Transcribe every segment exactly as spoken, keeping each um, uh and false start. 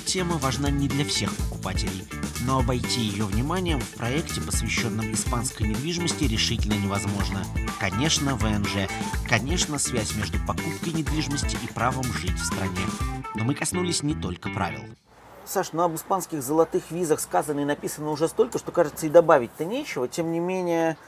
тема важна не для всех покупателей, но обойти ее вниманием в проекте, посвященном испанской недвижимости, решительно невозможно. Конечно, вэ эн жэ, конечно, связь между покупкой недвижимости и правом жить в стране. Но мы коснулись не только правил. Саш, ну об испанских золотых визах сказано и написано уже столько, что, кажется, и добавить-то нечего. Тем не менее,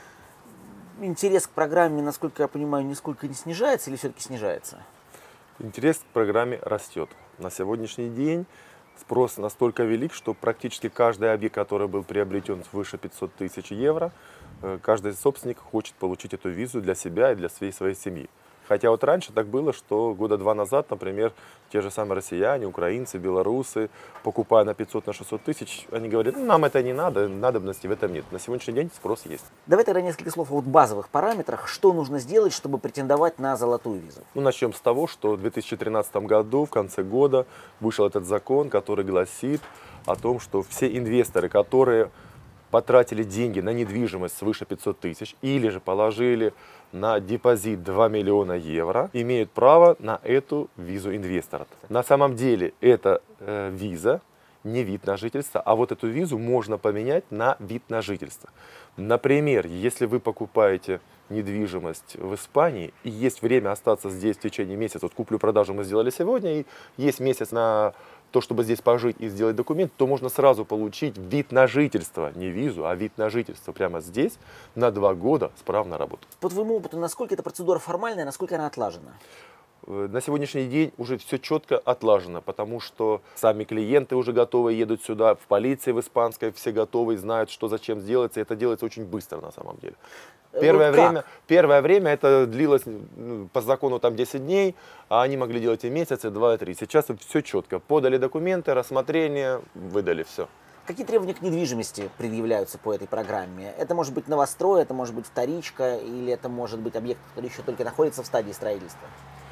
интерес к программе, насколько я понимаю, нисколько не снижается или все-таки снижается? Интерес к программе растет. На сегодняшний день спрос настолько велик, что практически каждый объект, который был приобретен свыше пятисот тысяч евро, каждый собственник хочет получить эту визу для себя и для всей своей семьи. Хотя вот раньше так было, что года два назад, например, те же самые россияне, украинцы, белорусы, покупая на пятьсот, на шестьсот тысяч, они говорят, ну, нам это не надо, надобности в этом нет. На сегодняшний день спрос есть. Давай тогда несколько слов о вот базовых параметрах. Что нужно сделать, чтобы претендовать на золотую визу? Ну, начнем с того, что в две тысячи тринадцатом году, в конце года, вышел этот закон, который гласит о том, что все инвесторы, которые потратили деньги на недвижимость свыше пятисот тысяч или же положили на депозит два миллиона евро, имеют право на эту визу инвестора. На самом деле это э, виза, не вид на жительство, а вот эту визу можно поменять на вид на жительство. Например, если вы покупаете недвижимость в Испании и есть время остаться здесь в течение месяца, вот куплю-продажу мы сделали сегодня, и есть месяц на то, чтобы здесь пожить и сделать документ, то можно сразу получить вид на жительство, не визу, а вид на жительство прямо здесь на два года с правом на работу. По твоему опыту, насколько эта процедура формальная, насколько она отлажена? На сегодняшний день уже все четко отлажено, потому что сами клиенты уже готовы, едут сюда, в полиции в испанской все готовы, знают, что зачем сделается, и это делается очень быстро на самом деле. Первое, вот время, первое время это длилось по закону там десять дней, а они могли делать и месяц, и два, и три. Сейчас все четко. Подали документы, рассмотрение, выдали все. Какие требования к недвижимости предъявляются по этой программе? Это может быть новострой, это может быть вторичка, или это может быть объект, который еще только находится в стадии строительства?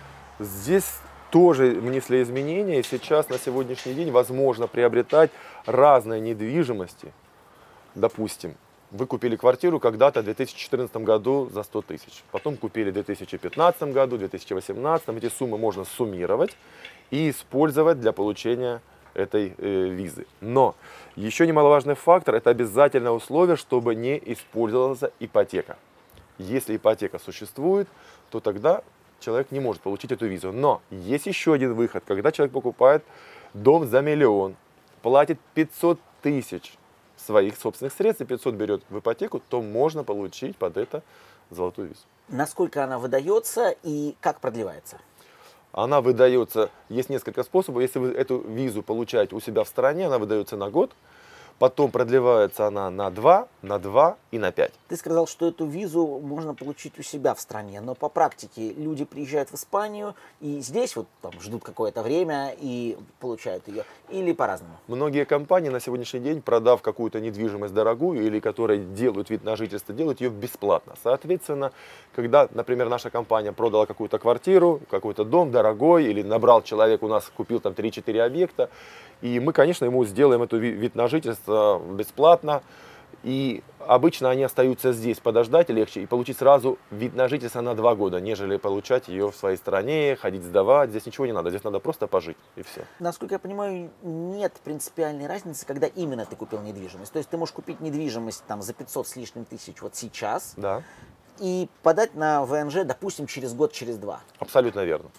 Здесь тоже внесли изменения, и сейчас на сегодняшний день возможно приобретать разные недвижимости. Допустим, вы купили квартиру когда-то в две тысячи четырнадцатом году за сто тысяч, потом купили в две тысячи пятнадцатом году, в две тысячи восемнадцатом. Эти суммы можно суммировать и использовать для получения этой э, визы. Но еще немаловажный фактор – это обязательное условие, чтобы не использовалась ипотека. Если ипотека существует, то тогда человек не может получить эту визу. Но есть еще один выход, когда человек покупает дом за миллион, платит пятьсот тысяч своих собственных средств и пятьсот берет в ипотеку, то можно получить под это золотую визу. Насколько она выдается и как продлевается? Она выдается, есть несколько способов. Если вы эту визу получаете у себя в стране, она выдается на год. Потом продлевается она на два, на два и на пять. Ты сказал, что эту визу можно получить у себя в стране, но по практике люди приезжают в Испанию и здесь вот там ждут какое-то время и получают ее, или по-разному? Многие компании на сегодняшний день, продав какую-то недвижимость дорогую или которые делают вид на жительство, делают ее бесплатно. Соответственно, когда, например, наша компания продала какую-то квартиру, какой-то дом дорогой, или набрал человек у нас, купил там три-четыре объекта, и мы, конечно, ему сделаем эту вид на жительство бесплатно. И обычно они остаются здесь, подождать легче и получить сразу вид на жительство на два года, нежели получать ее в своей стране, ходить сдавать. Здесь ничего не надо, здесь надо просто пожить и все. Насколько я понимаю, нет принципиальной разницы, когда именно ты купил недвижимость. То есть ты можешь купить недвижимость там за пятьсот с лишним тысяч вот сейчас, да, и подать на вэ эн жэ, допустим, через год, через два. Абсолютно верно.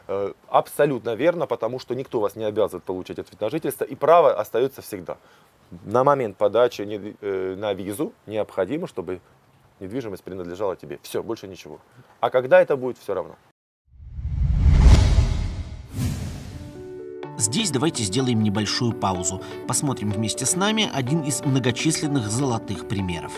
Абсолютно верно, потому что никто вас не обязывает получить это вид на жительство, и право остается всегда. На момент подачи на визу необходимо, чтобы недвижимость принадлежала тебе. Все, больше ничего. А когда это будет, все равно. Здесь давайте сделаем небольшую паузу. Посмотрим вместе с нами один из многочисленных золотых примеров.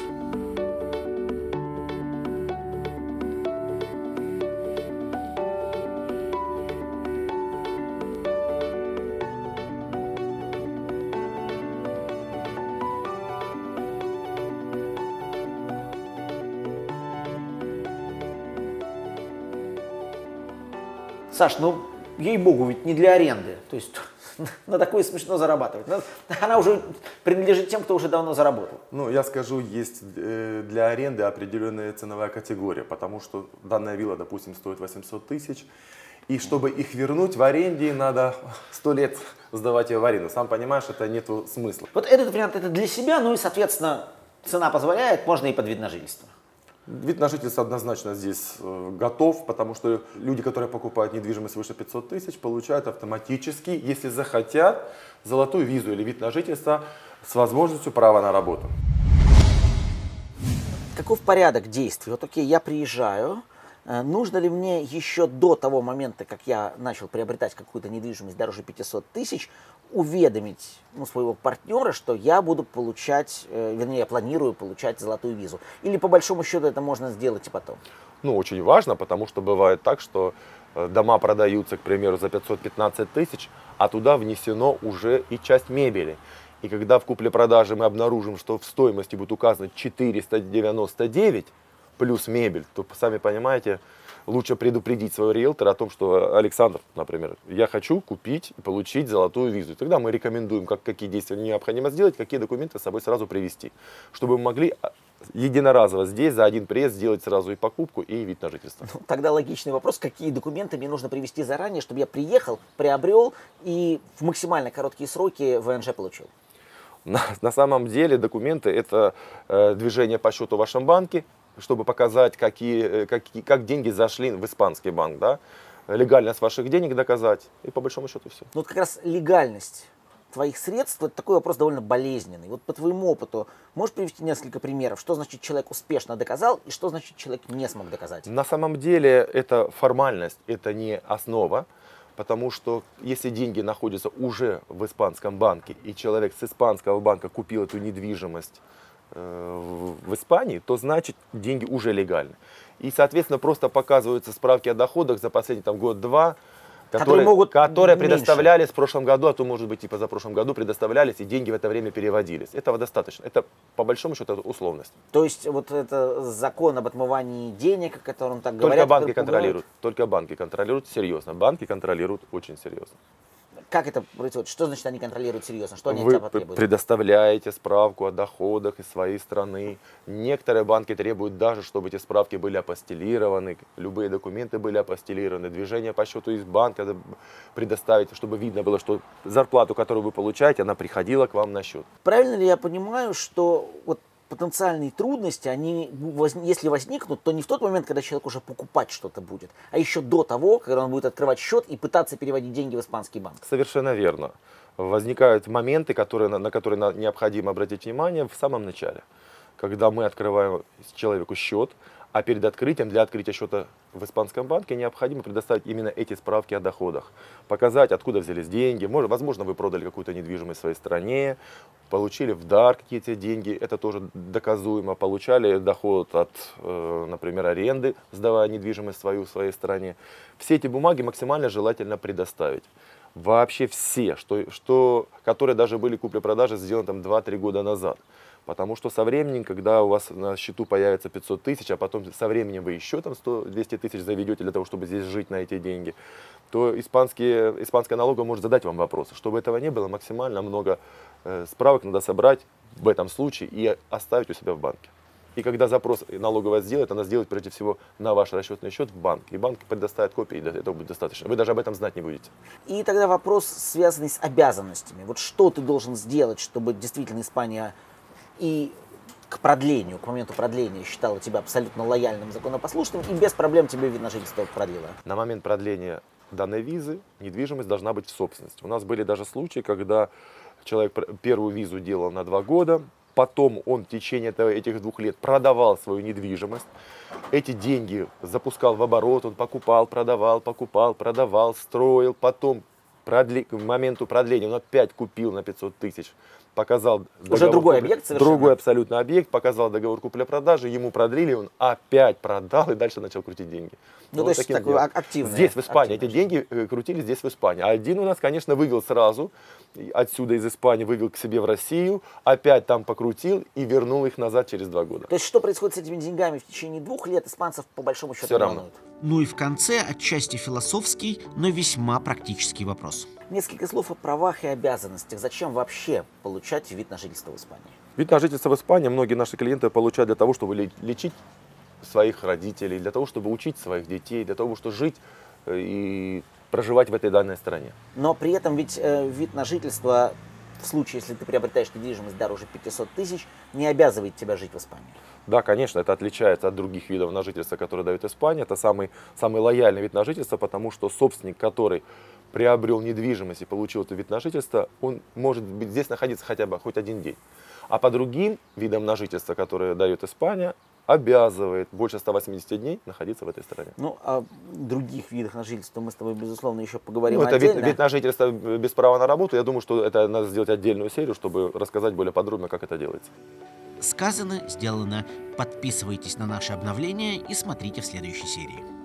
Саш, ну, ей-богу, ведь не для аренды. То есть на такое смешно зарабатывать. Она уже принадлежит тем, кто уже давно заработал. Ну, я скажу, есть для аренды определенная ценовая категория, потому что данная вилла, допустим, стоит восемьсот тысяч, И чтобы их вернуть в аренде, надо сто лет сдавать ее в аренду. Сам понимаешь, это нету смысла. Вот этот вариант это для себя, ну и, соответственно, цена позволяет, можно и под вид на жительство. Вид на жительство однозначно здесь э, готов, потому что люди, которые покупают недвижимость выше пятисот тысяч, получают автоматически, если захотят, золотую визу или вид на жительство с возможностью права на работу. Каков порядок действий? Вот окей, я приезжаю. Нужно ли мне еще до того момента, как я начал приобретать какую-то недвижимость дороже пятисот тысяч, уведомить ну, своего партнера, что я буду получать, э, вернее, я планирую получать золотую визу? Или по большому счету это можно сделать и потом? Ну, очень важно, потому что бывает так, что дома продаются, к примеру, за пятьсот пятнадцать тысяч, а туда внесено уже и часть мебели. И когда в купле-продаже мы обнаружим, что в стоимости будет указано четыреста девяносто девять плюс мебель, то, сами понимаете, лучше предупредить своего риэлтора о том, что Александр, например, я хочу купить и получить золотую визу. И тогда мы рекомендуем, как, какие действия необходимо сделать, какие документы с собой сразу привезти, чтобы мы могли единоразово здесь за один приезд сделать сразу и покупку, и вид на жительство. Ну, тогда логичный вопрос, какие документы мне нужно привезти заранее, чтобы я приехал, приобрел и в максимально короткие сроки ВНЖ получил? На, на самом деле документы это э, движение по счету в вашем банке, чтобы показать, какие, какие, как деньги зашли в испанский банк, да? Легальность ваших денег доказать, и по большому счету все. Ну вот как раз легальность твоих средств, это такой вопрос довольно болезненный. Вот по твоему опыту можешь привести несколько примеров, что значит человек успешно доказал и что значит человек не смог доказать? На самом деле это формальность, это не основа, потому что если деньги находятся уже в испанском банке, и человек с испанского банка купил эту недвижимость в Испании, то значит деньги уже легальны. И, соответственно, просто показываются справки о доходах за последний там, год-два, которые, которые, могут которые меньше. предоставлялись в прошлом году, а то, может быть, и позапрошлом году предоставлялись, и деньги в это время переводились. Этого достаточно. Это, по большому счету, это условность. То есть, вот это закон об отмывании денег, о котором так Только говорят. банки контролируют. Только банки контролируют серьезно. Банки контролируют очень серьезно. Как это происходит? Что значит они контролируют серьезно? Что они от Вы тебя потребуют? предоставляете справку о доходах из своей страны. Некоторые банки требуют даже, чтобы эти справки были апостилированы, любые документы были апостилированы, движение по счету из банка предоставить, чтобы видно было, что зарплату, которую вы получаете, она приходила к вам на счет. Правильно ли я понимаю, что вот потенциальные трудности, они, если возникнут, то не в тот момент, когда человек уже покупать что-то будет, а еще до того, когда он будет открывать счет и пытаться переводить деньги в испанский банк? Совершенно верно. Возникают моменты, которые, на которые необходимо обратить внимание в самом начале. Когда мы открываем человеку счет, а перед открытием, для открытия счета в испанском банке необходимо предоставить именно эти справки о доходах. Показать, откуда взялись деньги. Может, возможно, вы продали какую-то недвижимость в своей стране, получили в дар какие-то деньги, это тоже доказуемо. Получали доход от, э, например, аренды, сдавая недвижимость свою в своей стране. Все эти бумаги максимально желательно предоставить. Вообще все, что, что, которые даже были купли-продажи сделаны там два-три года назад. Потому что со временем, когда у вас на счету появится пятьсот тысяч, а потом со временем вы еще там сто-двести тысяч заведете для того, чтобы здесь жить на эти деньги, то испанские, испанская налоговая может задать вам вопросы. Чтобы этого не было, максимально много э, справок надо собрать в этом случае и оставить у себя в банке. И когда запрос налоговая сделает, она сделает прежде всего на ваш расчетный счет в банк. И банк предоставит копии, и этого будет достаточно. Вы даже об этом знать не будете. И тогда вопрос, связанный с обязанностями. Вот что ты должен сделать, чтобы действительно Испания и к продлению, к моменту продления считала тебя абсолютно лояльным, законопослушным, и без проблем тебе вид на жительство продлила? На момент продления данной визы недвижимость должна быть в собственности. У нас были даже случаи, когда человек первую визу делал на два года, потом он в течение этих двух лет продавал свою недвижимость, эти деньги запускал в оборот, он покупал, продавал, покупал, продавал, строил, потом продли... к моменту продления он опять купил на пятьсот тысяч. Показал уже другой купля... объект совершенно. Другой абсолютно объект, показал договор купли-продажи, ему продлили, он опять продал и дальше начал крутить деньги. Ну, вот то есть такой активный. Здесь, в Испании, эти деньги крутили здесь, в Испании. А один у нас, конечно, вывел сразу, отсюда из Испании вывел к себе в Россию, опять там покрутил и вернул их назад через два года. То есть что происходит с этими деньгами в течение двух лет, испанцев по большому счету Все равно. волнует? Ну и в конце отчасти философский, но весьма практический вопрос. Несколько слов о правах и обязанностях. Зачем вообще получать вид на жительство в Испании? Вид на жительство в Испании многие наши клиенты получают для того, чтобы лечить своих родителей, для того, чтобы учить своих детей, для того, чтобы жить и проживать в этой данной стране. Но при этом ведь э, вид на жительство, в случае, если ты приобретаешь недвижимость дороже пятисот тысяч, не обязывает тебя жить в Испании. Да, конечно, это отличается от других видов на жительство, которые дает Испания. Это самый, самый лояльный вид на жительство, потому что собственник, который приобрел недвижимость и получил этот вид на жительство, он может быть здесь находиться хотя бы хоть один день. А по другим видам на жительство, которые дает Испания, обязывает больше ста восьмидесяти дней находиться в этой стране. Ну, о других видах на жительство мы с тобой, безусловно, еще поговорим Ну, это отдельно. вид, вид на жительство без права на работу. Я думаю, что это надо сделать отдельную серию, чтобы рассказать более подробно, как это делается. Сказано, сделано. Подписывайтесь на наши обновления и смотрите в следующей серии.